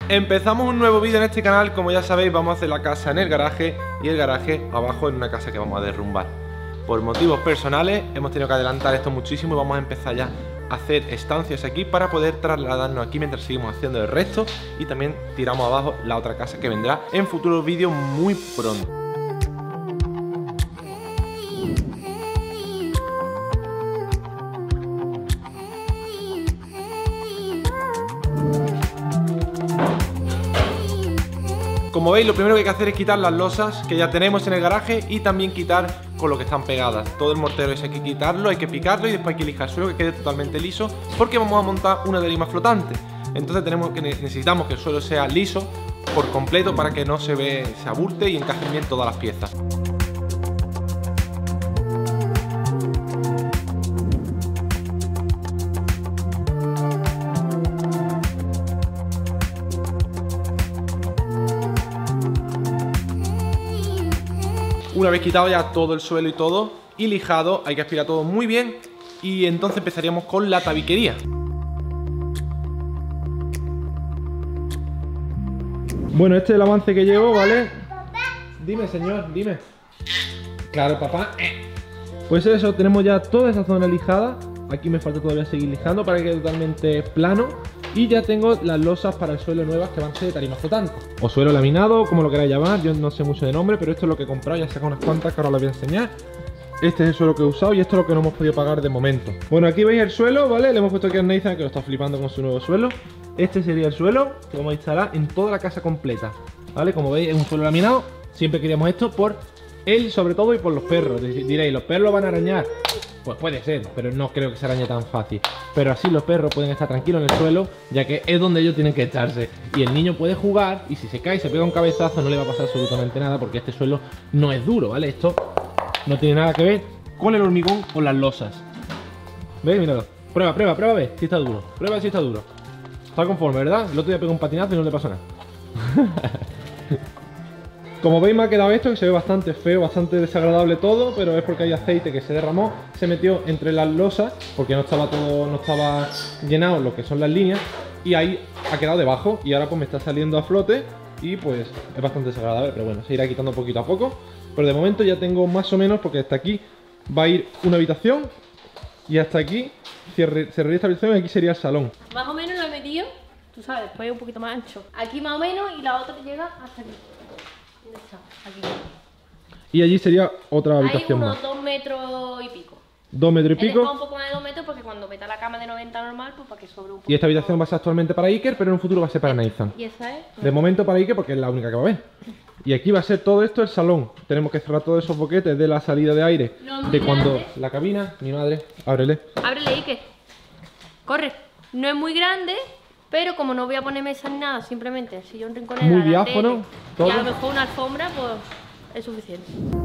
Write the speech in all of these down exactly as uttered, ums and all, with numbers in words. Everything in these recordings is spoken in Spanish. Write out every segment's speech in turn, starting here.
Empezamos un nuevo vídeo en este canal. Como ya sabéis, vamos a hacer la casa en el garaje y el garaje abajo en una casa que vamos a derrumbar. Por motivos personales hemos tenido que adelantar esto muchísimo y vamos a empezar ya a hacer estancias aquí para poder trasladarnos aquí mientras seguimos haciendo el resto, y también tiramos abajo la otra casa que vendrá en futuros vídeos muy pronto. Como veis, lo primero que hay que hacer es quitar las losas que ya tenemos en el garaje y también quitar con lo que están pegadas. Todo el mortero ese hay que quitarlo, hay que picarlo y después hay que lijar el suelo que quede totalmente liso, porque vamos a montar una tarima flotante. Entonces tenemos que, necesitamos que el suelo sea liso por completo para que no se ve, se aburte y encajen bien todas las piezas. Una vez quitado ya todo el suelo y todo y lijado, hay que aspirar todo muy bien y entonces empezaríamos con la tabiquería. Bueno, este es el avance que llevo, ¿vale? Dime, señor, dime. Claro, papá. Pues eso, tenemos ya toda esa zona lijada. Aquí me falta todavía seguir lijando para que quede totalmente plano. Y ya tengo las losas para el suelo nuevas que van a ser de tarima flotante. O suelo laminado, como lo queráis llamar. Yo no sé mucho de nombre, pero esto es lo que he comprado. Ya he sacado unas cuantas que ahora os voy a enseñar. Este es el suelo que he usado y esto es lo que no hemos podido pagar de momento. Bueno, aquí veis el suelo, ¿vale? Le hemos puesto aquí a Nathan, que lo está flipando con su nuevo suelo. Este sería el suelo que vamos a instalar en toda la casa completa, ¿vale? Como veis, es un suelo laminado. Siempre queríamos esto por él, sobre todo, y por los perros. Diréis, ¿los perros lo van a arañar? Pues puede ser, pero no creo que se arañe tan fácil. Pero así los perros pueden estar tranquilos en el suelo, ya que es donde ellos tienen que echarse. Y el niño puede jugar, y si se cae y se pega un cabezazo no le va a pasar absolutamente nada, porque este suelo no es duro, ¿vale? Esto no tiene nada que ver con el hormigón o las losas. ¿Veis? Míralo. Prueba, prueba, prueba, ve si está duro. Prueba si está duro. Está conforme, ¿verdad? El otro día pegó un patinazo y no le pasó nada. Como veis, me ha quedado esto que se ve bastante feo, bastante desagradable todo, pero es porque hay aceite que se derramó, se metió entre las losas, porque no estaba todo, no estaba llenado lo que son las líneas, y ahí ha quedado debajo, y ahora pues me está saliendo a flote, y pues es bastante desagradable, pero bueno, se irá quitando poquito a poco. Pero de momento ya tengo más o menos, porque hasta aquí va a ir una habitación, y hasta aquí cierre, cerraría esta habitación, y aquí sería el salón. Más o menos lo he medido, tú sabes, después es un poquito más ancho. Aquí más o menos, y la otra llega hasta aquí. Aquí. Y allí sería otra habitación. Hay unos más. dos metros y pico. Dos metros y He pico. dejado un poco más de dos metros porque cuando meta la cama de noventa normal, pues para que sobre un poco. Y esta habitación va a ser actualmente para Iker, pero en un futuro va a ser para Nathan. Y esa es. De momento para Iker porque es la única que va a ver. Y aquí va a ser todo esto el salón. Tenemos que cerrar todos esos boquetes de la salida de aire. No, de cuando grande. la cabina, mi madre, ábrele. Ábrele, Ike. Corre. No es muy grande, pero como no voy a poner mesa ni nada, simplemente el sillón rinconero. Muy la diáfano, tele, todo. Y a lo mejor una alfombra, pues es suficiente.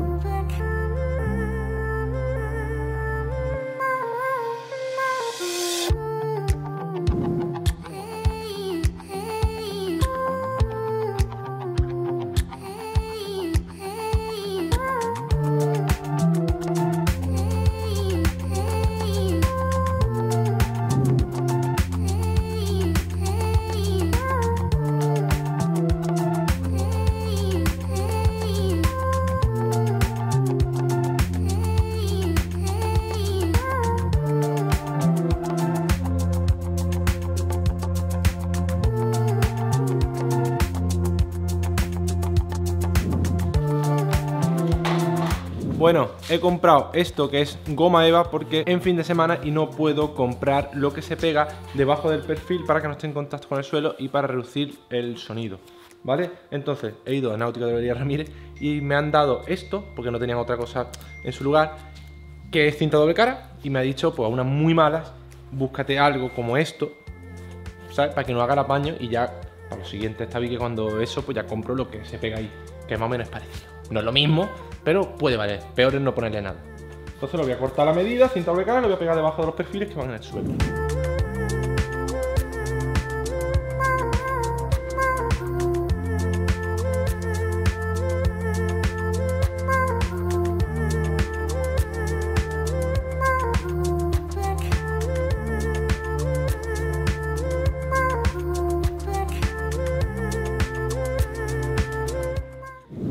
Bueno, he comprado esto que es goma eva porque en fin de semana y no puedo comprar lo que se pega debajo del perfil para que no esté en contacto con el suelo y para reducir el sonido, ¿vale? Entonces he ido a Náutica de Valeria Ramírez y me han dado esto, porque no tenían otra cosa en su lugar, que es cinta doble cara, y me ha dicho, pues a unas muy malas, búscate algo como esto, ¿sabes? Para que no haga el apaño y ya, para lo siguiente está bien que cuando eso, pues ya compro lo que se pega ahí, que más o menos es parecido. No es lo mismo, pero puede valer. Peor es no ponerle nada. Entonces lo voy a cortar a la medida, cinta doble cara, y lo voy a pegar debajo de los perfiles que van en el suelo.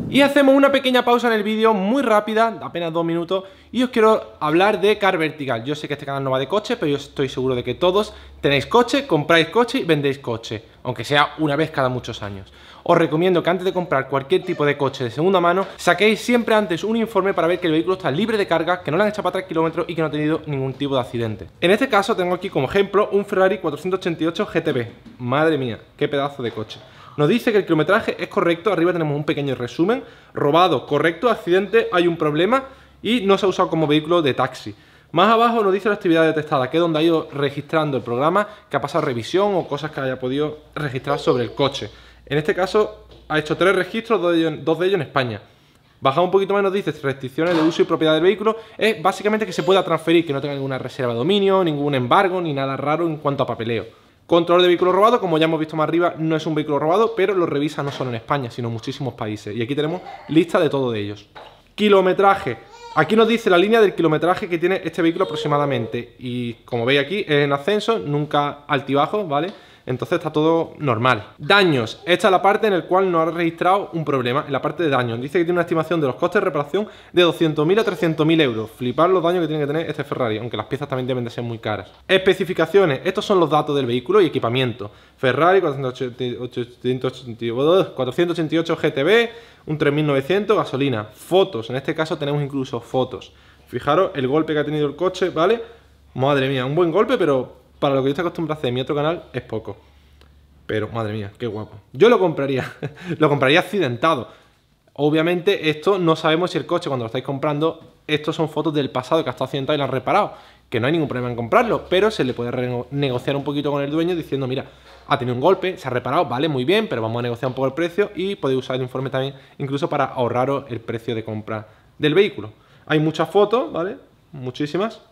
Y hacemos una pequeña pausa en el vídeo, muy rápida, apenas dos minutos, y os quiero hablar de Car Vertical. Yo sé que este canal no va de coche, pero yo estoy seguro de que todos tenéis coche, compráis coche y vendéis coche, aunque sea una vez cada muchos años. Os recomiendo que antes de comprar cualquier tipo de coche de segunda mano, saquéis siempre antes un informe para ver que el vehículo está libre de carga, que no le han echado para tres kilómetros y que no ha tenido ningún tipo de accidente. En este caso tengo aquí como ejemplo un Ferrari cuatrocientos ochenta y ocho G T B. Madre mía, qué pedazo de coche. Nos dice que el kilometraje es correcto, arriba tenemos un pequeño resumen, robado, correcto, accidente, hay un problema y no se ha usado como vehículo de taxi. Más abajo nos dice la actividad detectada, que es donde ha ido registrando el programa, que ha pasado revisión o cosas que haya podido registrar sobre el coche. En este caso ha hecho tres registros, dos de ellos, dos de ellos en España. Bajado un poquito más nos dice restricciones de uso y propiedad del vehículo, es básicamente que se pueda transferir, que no tenga ninguna reserva de dominio, ningún embargo, ni nada raro en cuanto a papeleo. Control de vehículo robado, como ya hemos visto más arriba, no es un vehículo robado, pero lo revisa no solo en España, sino en muchísimos países. Y aquí tenemos lista de todos ellos. Kilometraje. Aquí nos dice la línea del kilometraje que tiene este vehículo aproximadamente. Y como veis aquí, es en ascenso, nunca altibajo, ¿vale? Entonces está todo normal. Daños. Esta es la parte en la cual no ha registrado un problema, en la parte de daños. Dice que tiene una estimación de los costes de reparación de doscientos mil a trescientos mil euros. Flipar los daños que tiene que tener este Ferrari, aunque las piezas también deben de ser muy caras. Especificaciones. Estos son los datos del vehículo y equipamiento. Ferrari cuatrocientos ochenta y ocho G T B, un tres mil novecientos, gasolina. Fotos. En este caso tenemos incluso fotos. Fijaros el golpe que ha tenido el coche, ¿vale? Madre mía, un buen golpe, pero para lo que yo estoy acostumbrado a hacer en mi otro canal es poco. Pero, madre mía, qué guapo. Yo lo compraría. Lo compraría accidentado. Obviamente, esto no sabemos si el coche, cuando lo estáis comprando, estos son fotos del pasado que ha estado accidentado y lo han reparado. Que no hay ningún problema en comprarlo, pero se le puede negociar un poquito con el dueño diciendo, mira, ha tenido un golpe, se ha reparado, vale, muy bien, pero vamos a negociar un poco el precio y podéis usar el informe también, incluso para ahorraros el precio de compra del vehículo. Hay muchas fotos, ¿vale? Muchísimas.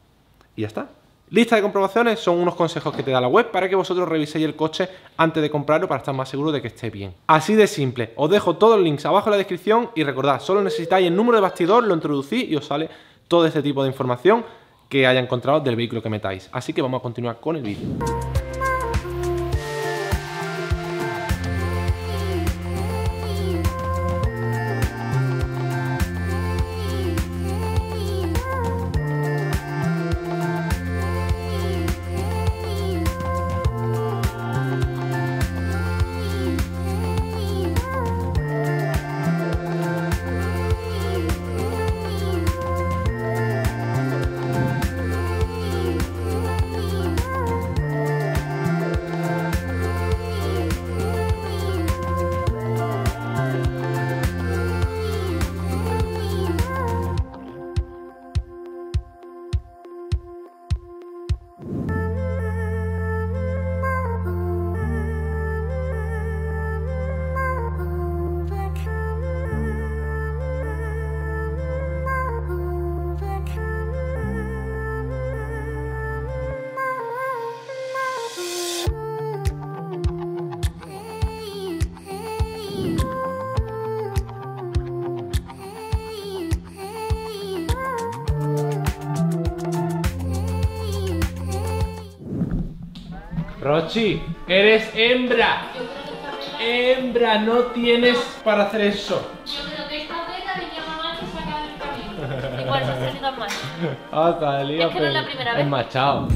Y ya está. Lista de comprobaciones son unos consejos que te da la web para que vosotros reviséis el coche antes de comprarlo para estar más seguro de que esté bien. Así de simple. Os dejo todos los links abajo en la descripción y recordad, solo necesitáis el número de bastidor, lo introducís y os sale todo este tipo de información que haya encontrado del vehículo que metáis. Así que vamos a continuar con el vídeo. Rochi, eres hembra. Hembra, no tienes para hacer eso. Yo creo que esta vez venía mamá que saca del camino. Igual se ha salido mal. Ah, salía, es que no es la primera vez. Es machado.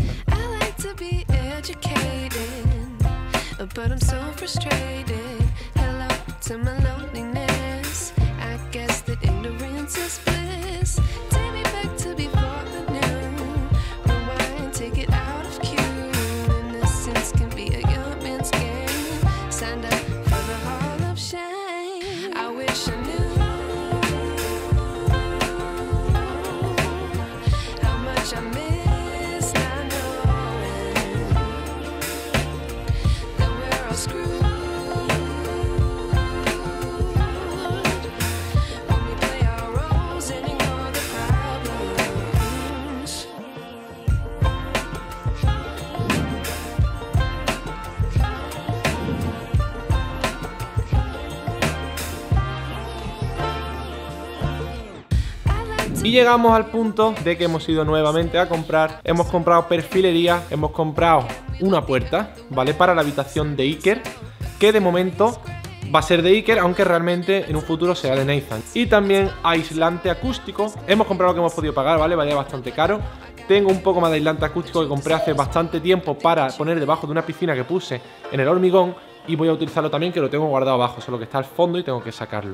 Y llegamos al punto de que hemos ido nuevamente a comprar. Hemos comprado perfilería, hemos comprado una puerta, ¿vale? Para la habitación de Iker, que de momento va a ser de Iker, aunque realmente en un futuro será de Nathan. Y también aislante acústico. Hemos comprado lo que hemos podido pagar, ¿vale? Valía bastante caro. Tengo un poco más de aislante acústico que compré hace bastante tiempo para poner debajo de una piscina que puse en el hormigón. Y voy a utilizarlo también, que lo tengo guardado abajo, solo que está al fondo y tengo que sacarlo.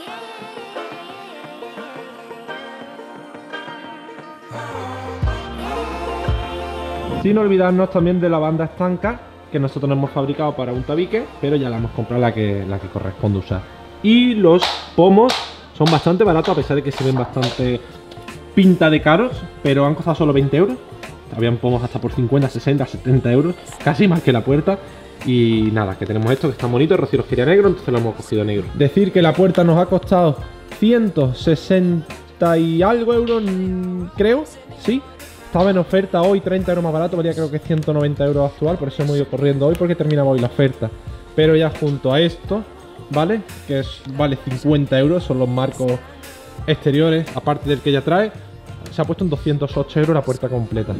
Sin olvidarnos también de la banda estanca que nosotros no hemos fabricado para un tabique, pero ya la hemos comprado la que, la que corresponde usar. Y los pomos son bastante baratos, a pesar de que se ven bastante pinta de caros, pero han costado solo veinte euros. Habían pomos hasta por cincuenta, sesenta, setenta euros, casi más que la puerta. Y nada, que tenemos esto que está bonito. Rocío los quería negro, entonces lo hemos cogido negro. Decir que la puerta nos ha costado ciento sesenta y algo euros, creo, sí. Estaba en oferta hoy, treinta euros más barato, valía creo que ciento noventa euros actual, por eso hemos ido corriendo hoy porque terminaba hoy la oferta. Pero ya junto a esto, ¿vale? Que es, vale cincuenta euros, son los marcos exteriores, aparte del que ya trae, se ha puesto en doscientos ocho euros la puerta completa.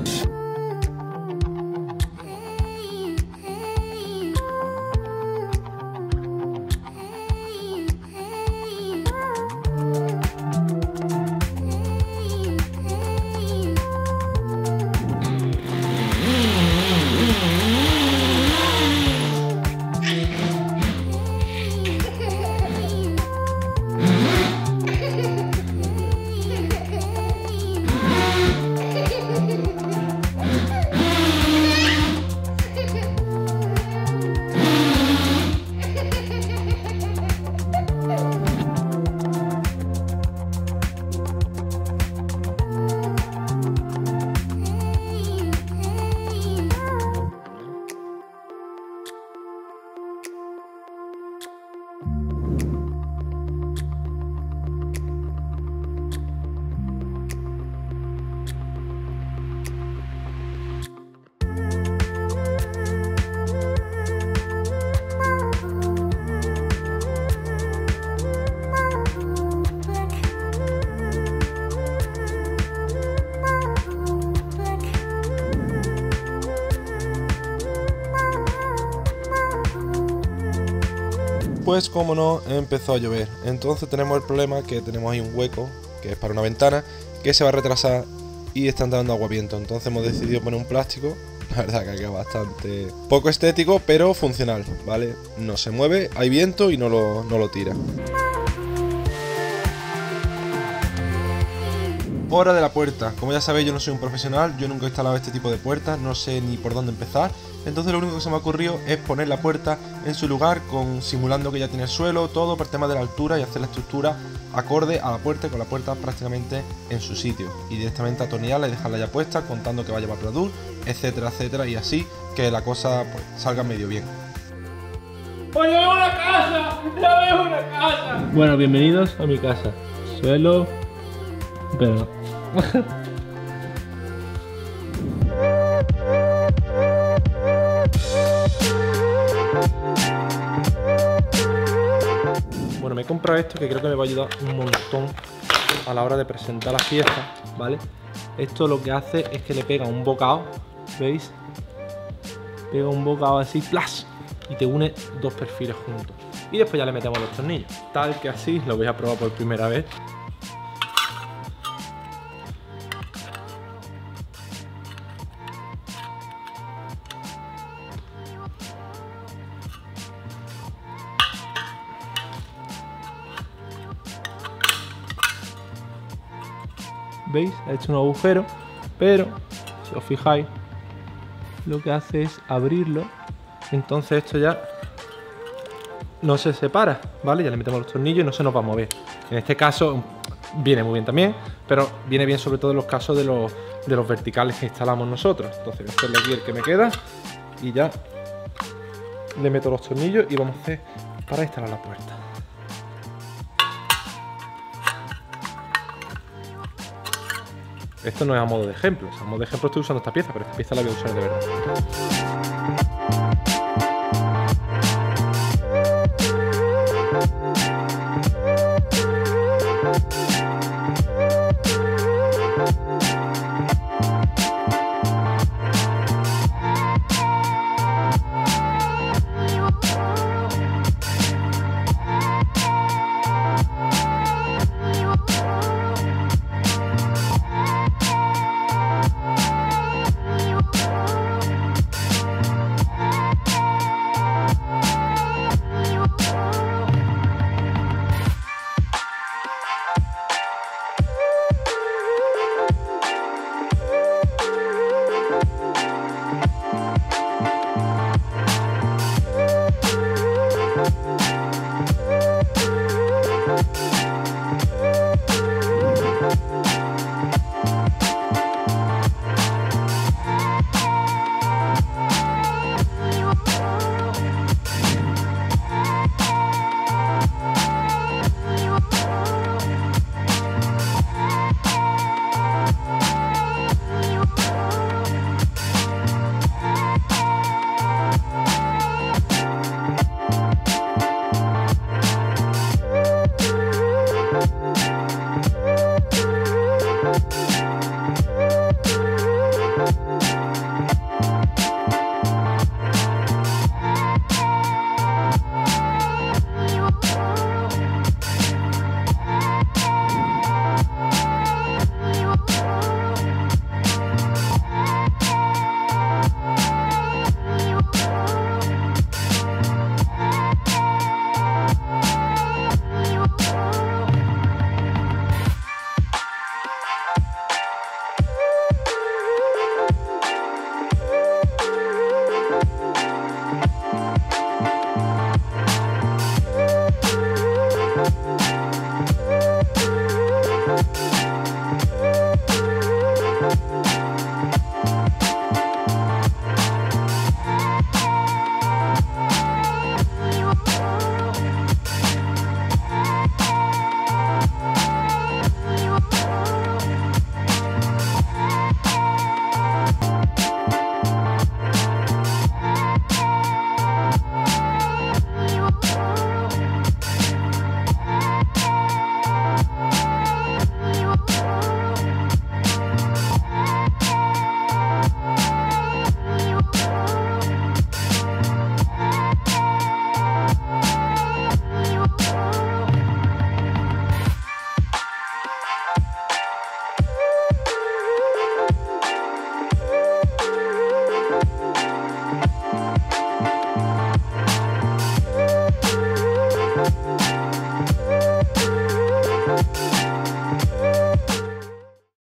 Pues como no, empezó a llover. Entonces tenemos el problema que tenemos ahí un hueco, que es para una ventana, que se va a retrasar y está entrando agua viento. Entonces hemos decidido poner un plástico. La verdad que queda bastante poco estético, pero funcional, ¿vale? No se mueve, hay viento y no lo, no lo tira. Hora de la puerta. Como ya sabéis, yo no soy un profesional, yo nunca he instalado este tipo de puertas, no sé ni por dónde empezar. Entonces lo único que se me ha ocurrido es poner la puerta en su lugar, con simulando que ya tiene el suelo, todo por el tema de la altura, y hacer la estructura acorde a la puerta, con la puerta prácticamente en su sitio. Y directamente atornillarla y dejarla ya puesta, contando que va a llevar Pladur, etcétera, etcétera, y así que la cosa pues, salga medio bien. ¡Pues ya veo una casa! ¡Ya veo una casa! Bueno, bienvenidos a mi casa. Suelo... pero... Bueno, me he comprado esto que creo que me va a ayudar un montón a la hora de presentar las piezas, ¿vale? Esto lo que hace es que le pega un bocado, ¿veis? Pega un bocado así, ¡plas! Y te une dos perfiles juntos. Y después ya le metemos los tornillos. Tal que así, lo voy a probar por primera vez. ¿Veis? Ha hecho un agujero, pero si os fijáis, lo que hace es abrirlo. Entonces esto ya no se separa, ¿vale? Ya le metemos los tornillos y no se nos va a mover. En este caso viene muy bien también, pero viene bien sobre todo en los casos de los, de los verticales que instalamos nosotros. Entonces voy a hacerle aquí el que me queda y ya le meto los tornillos y vamos a hacer para instalar la puerta. Esto no es a modo de ejemplo, o sea, a modo de ejemplo estoy usando esta pieza, pero esta pieza la voy a usar de verdad.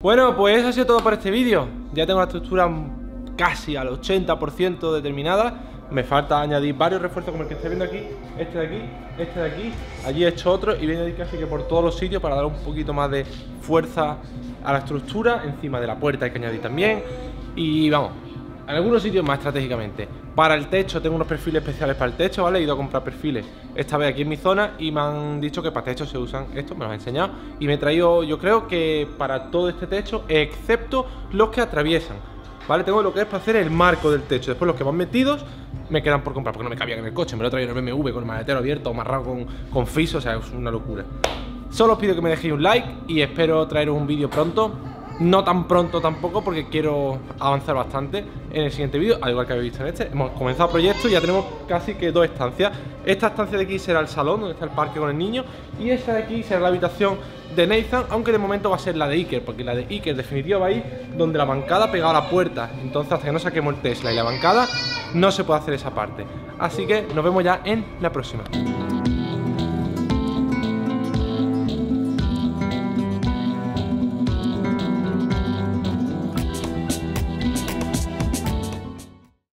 Bueno, pues eso ha sido todo por este vídeo. Ya tengo la estructura casi al ochenta por ciento determinada. Me falta añadir varios refuerzos como el que estáis viendo aquí, este de aquí, este de aquí. Allí he hecho otro y voy a añadir casi que por todos los sitios para dar un poquito más de fuerza a la estructura. Encima de la puerta hay que añadir también. Y vamos, en algunos sitios más estratégicamente. Para el techo tengo unos perfiles especiales para el techo, ¿vale? He ido a comprar perfiles esta vez aquí en mi zona y me han dicho que para techo se usan estos, me los han enseñado. Y me he traído, yo creo que para todo este techo, excepto los que atraviesan, ¿vale? Tengo lo que es para hacer el marco del techo. Después los que van metidos me quedan por comprar porque no me cabían en el coche. Me lo he traído en el B M W con el maletero abierto, amarrado con, con fiso, o sea, es una locura. Solo os pido que me dejéis un like y espero traeros un vídeo pronto. No tan pronto tampoco porque quiero avanzar bastante en el siguiente vídeo, al igual que habéis visto en este. Hemos comenzado proyecto y ya tenemos casi que dos estancias. Esta estancia de aquí será el salón, donde está el parque con el niño. Y esta de aquí será la habitación de Nathan, aunque de momento va a ser la de Iker, porque la de Iker definitiva va a ir donde la bancada pegada a la puerta. Entonces hasta que no saquemos el Tesla y la bancada, no se puede hacer esa parte. Así que nos vemos ya en la próxima.